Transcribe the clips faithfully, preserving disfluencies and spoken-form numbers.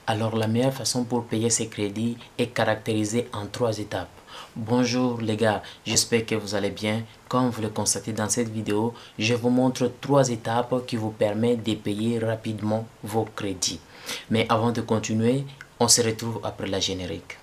Alors la meilleure façon pour payer ces crédits est caractérisée en trois étapes. Bonjour les gars, j'espère que vous allez bien. Comme vous le constatez dans cette vidéo, je vous montre trois étapes qui vous permettent de payer rapidement vos crédits. Mais avant de continuer, on se retrouve après la générique.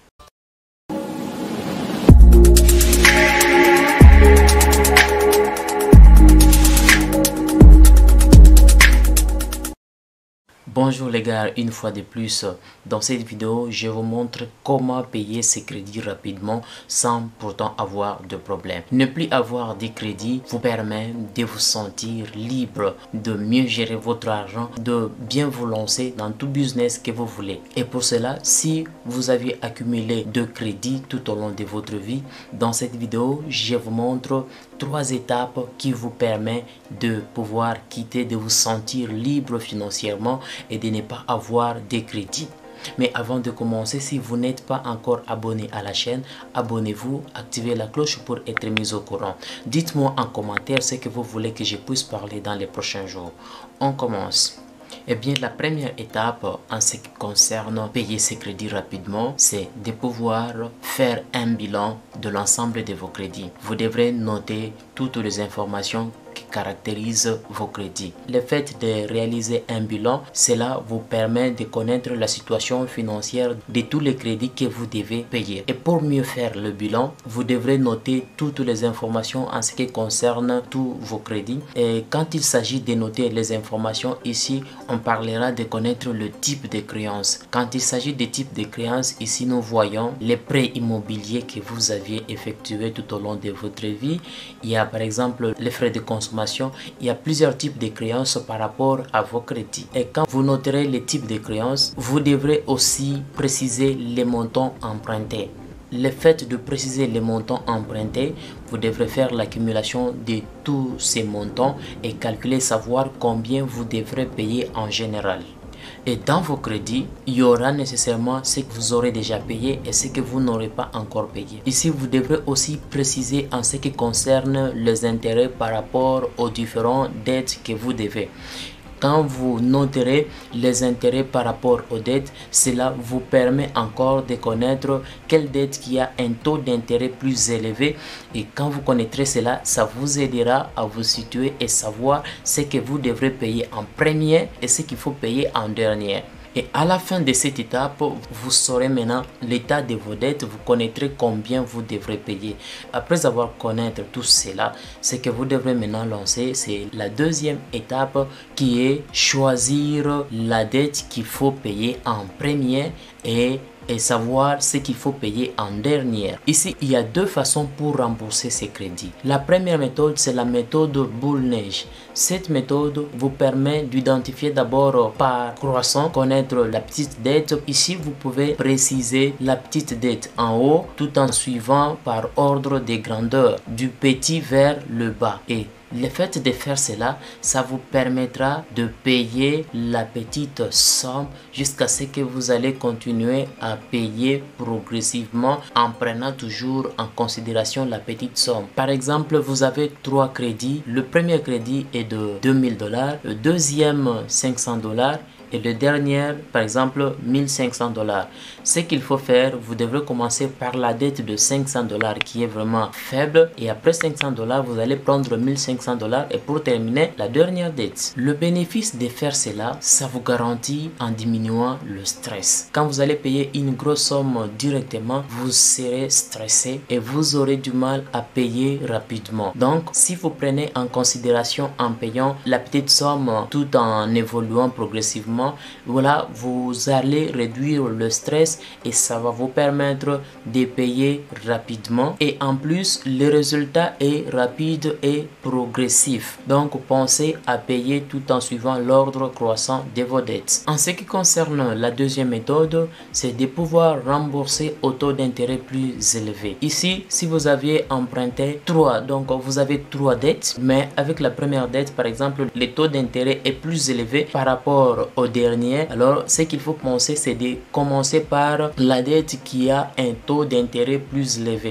Bonjour les gars, une fois de plus, dans cette vidéo, je vous montre comment payer ses crédits rapidement sans pourtant avoir de problème. Ne plus avoir de crédit vous permet de vous sentir libre, de mieux gérer votre argent, de bien vous lancer dans tout business que vous voulez. Et pour cela, si vous avez accumulé de crédits tout au long de votre vie, dans cette vidéo, je vous montre trois étapes qui vous permettent de pouvoir quitter, de vous sentir libre financièrement et de ne pas avoir de crédit. Mais avant de commencer, si vous n'êtes pas encore abonné à la chaîne, abonnez-vous, activez la cloche pour être mis au courant. Dites-moi en commentaire ce que vous voulez que je puisse parler dans les prochains jours. On commence. Eh bien, la première étape en ce qui concerne payer ses crédits rapidement, c'est de pouvoir faire un bilan de l'ensemble de vos crédits. Vous devrez noter toutes les informations qui caractérisent vos crédits. Le fait de réaliser un bilan, cela vous permet de connaître la situation financière de tous les crédits que vous devez payer. Et pour mieux faire le bilan, vous devrez noter toutes les informations en ce qui concerne tous vos crédits. Et quand il s'agit de noter les informations ici, on parlera de connaître le type de créance. Quand il s'agit de type de créance, ici nous voyons les prêts immobiliers que vous aviez effectués tout au long de votre vie. Il y a par exemple les frais de consommation. Il y a plusieurs types de créances par rapport à vos crédits. Et quand vous noterez les types de créances, vous devrez aussi préciser les montants empruntés. Le fait de préciser les montants empruntés, vous devrez faire l'accumulation de tous ces montants et calculer, savoir combien vous devrez payer en général. Et dans vos crédits, il y aura nécessairement ce que vous aurez déjà payé et ce que vous n'aurez pas encore payé. Ici, vous devrez aussi préciser en ce qui concerne les intérêts par rapport aux différentes dettes que vous devez. Quand vous noterez les intérêts par rapport aux dettes, cela vous permet encore de connaître quelle dette qui a un taux d'intérêt plus élevé. Et quand vous connaîtrez cela, ça vous aidera à vous situer et savoir ce que vous devrez payer en premier et ce qu'il faut payer en dernier. Et à la fin de cette étape, vous saurez maintenant l'état de vos dettes, vous connaîtrez combien vous devrez payer. Après avoir connaître tout cela, ce que vous devrez maintenant lancer, c'est la deuxième étape qui est choisir la dette qu'il faut payer en premier et et savoir ce qu'il faut payer en dernière. Ici, il y a deux façons pour rembourser ces crédits. La première méthode, c'est la méthode boule-neige. Cette méthode vous permet d'identifier d'abord par croissant, connaître la petite dette. Ici, vous pouvez préciser la petite dette en haut tout en suivant par ordre de grandeur du petit vers le bas. Et le fait de faire cela, ça vous permettra de payer la petite somme jusqu'à ce que vous allez continuer à payer progressivement en prenant toujours en considération la petite somme. Par exemple, vous avez trois crédits. Le premier crédit est de deux mille dollars, le deuxième cinq cents dollars et le dernier, par exemple, mille cinq cents dollars. Ce qu'il faut faire, vous devrez commencer par la dette de cinq cents dollars qui est vraiment faible. Et après cinq cents dollars, vous allez prendre mille cinq cents dollars et pour terminer, la dernière dette. Le bénéfice de faire cela, ça vous garantit en diminuant le stress. Quand vous allez payer une grosse somme directement, vous serez stressé et vous aurez du mal à payer rapidement. Donc, si vous prenez en considération en payant la petite somme tout en évoluant progressivement, voilà, vous allez réduire le stress et ça va vous permettre de payer rapidement et en plus le résultat est rapide et progressif. Donc pensez à payer tout en suivant l'ordre croissant de vos dettes. En ce qui concerne la deuxième méthode, c'est de pouvoir rembourser au taux d'intérêt plus élevé. Ici, si vous aviez emprunté trois, donc vous avez trois dettes, mais avec la première dette par exemple, le taux d'intérêt est plus élevé par rapport au dernier. Alors ce qu'il faut penser, c'est de commencer par la dette qui a un taux d'intérêt plus élevé.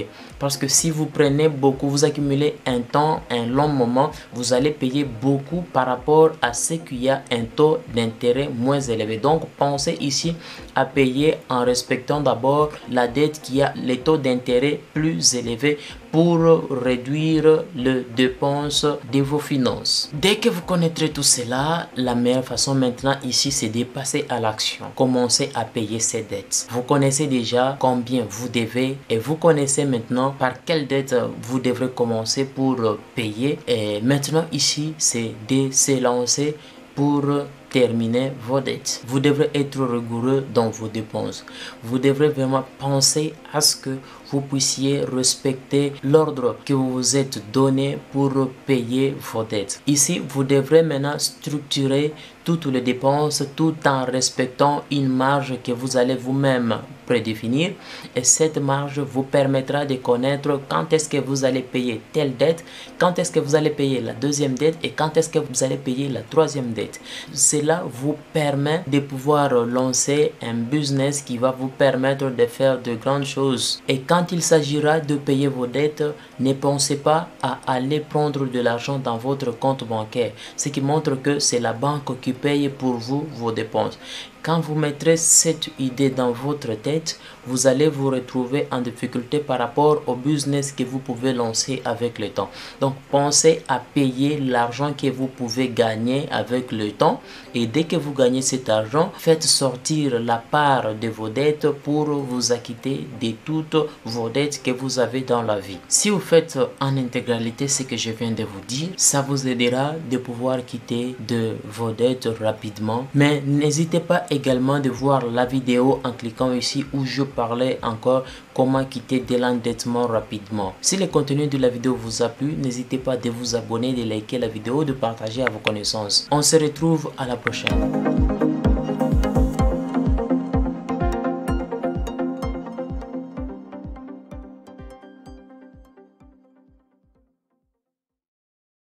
Parce que si vous prenez beaucoup, vous accumulez un temps, un long moment, vous allez payer beaucoup par rapport à ce qu'il y a un taux d'intérêt moins élevé. Donc, pensez ici à payer en respectant d'abord la dette qui a les taux d'intérêt plus élevés pour réduire les dépenses de vos finances. Dès que vous connaîtrez tout cela, la meilleure façon maintenant ici, c'est de passer à l'action. Commencez à payer ces dettes. Vous connaissez déjà combien vous devez et vous connaissez maintenant par quelle dette vous devrez commencer pour payer. Et maintenant ici, c'est de se lancer pour terminer vos dettes. Vous devrez être rigoureux dans vos dépenses. Vous devrez vraiment penser à ce que vous puissiez respecter l'ordre que vous vous êtes donné pour payer vos dettes. Ici, vous devrez maintenant structurer toutes les dépenses tout en respectant une marge que vous allez vous-même prédéfinir, et cette marge vous permettra de connaître quand est-ce que vous allez payer telle dette, quand est-ce que vous allez payer la deuxième dette et quand est-ce que vous allez payer la troisième dette. Cela vous permet de pouvoir lancer un business qui va vous permettre de faire de grandes choses. Et quand il s'agira de payer vos dettes, ne pensez pas à aller prendre de l'argent dans votre compte bancaire, ce qui montre que c'est la banque qui paye pour vous vos dépenses. Quand vous mettrez cette idée dans votre tête, vous allez vous retrouver en difficulté par rapport au business que vous pouvez lancer avec le temps. Donc, pensez à payer l'argent que vous pouvez gagner avec le temps. Et dès que vous gagnez cet argent, faites sortir la part de vos dettes pour vous acquitter de toutes vos dettes que vous avez dans la vie. Si vous faites en intégralité ce que je viens de vous dire, ça vous aidera de pouvoir quitter de vos dettes rapidement. Mais n'hésitez pas également de voir la vidéo en cliquant ici où je parlais encore comment quitter de l'endettement rapidement. Si le contenu de la vidéo vous a plu, n'hésitez pas de vous abonner, de liker la vidéo, de partager à vos connaissances. On se retrouve à la prochaine.